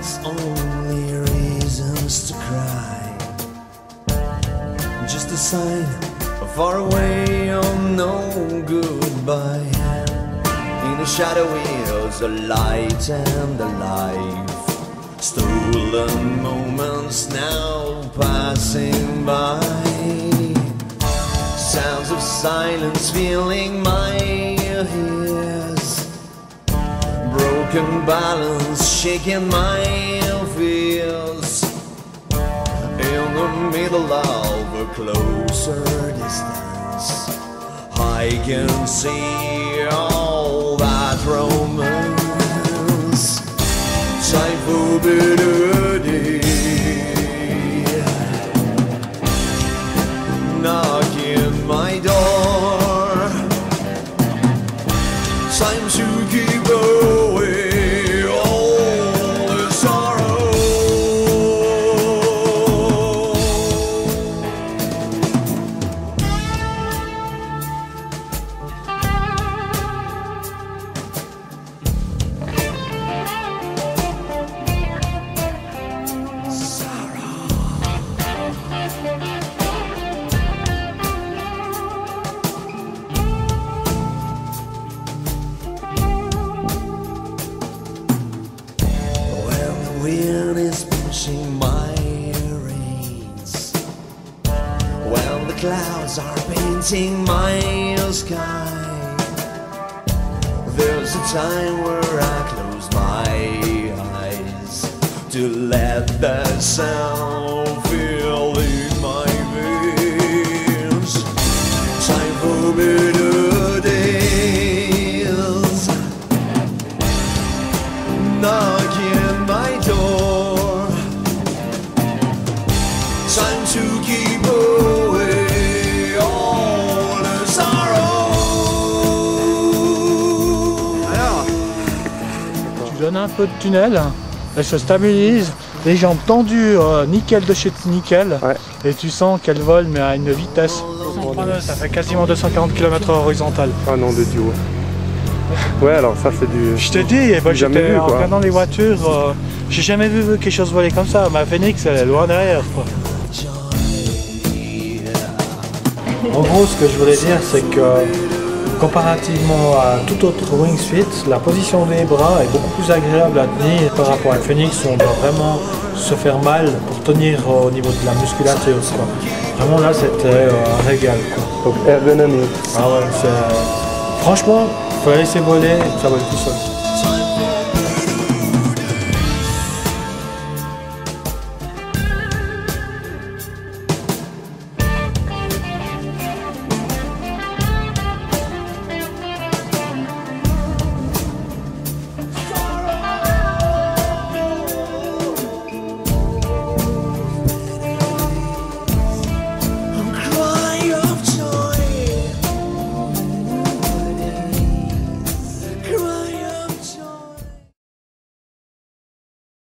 It's only reasons to cry. Just a sign far away or no goodbye. In the shadowy hills, the light and the life. Stolen moments now passing by. Sounds of silence filling my ears. Broken balance shaking my fears. In the middle of a closer distance, I can see all that romance. Time for better days. Knocking my door. Time to keep away all the sorrow. Wind is pushing my reins, while the clouds are painting my sky. There's a time where I close my eyes to let the sound fill in my veins. Time for better days. Knocking my door. Time to keep away all the sorrow. Alors, tu donnes un peu de tunnel, elle se stabilise, les jambes tendues, nickel de chez nickel, ouais. Et tu sens qu'elle vole mais à une vitesse. Ça fait quasiment 240 km/h horizontal. Ah non, de Dieu. Ouais, alors ça c'est du... Je te dis, j'étais en regardant les voitures, j'ai jamais vu quelque chose voler comme ça. Ma Phoenix, elle est loin derrière, quoi. En gros, ce que je voulais dire, c'est que comparativement à tout autre Wing Suite, la position des bras est beaucoup plus agréable à tenir par rapport à la Phoenix où on doit vraiment se faire mal pour tenir au niveau de la musculature, quoi. Vraiment là, c'était un régal, quoi. Donc ergonomie. Ah ouais, franchement, il faut laisser voler, ça vole tout seul.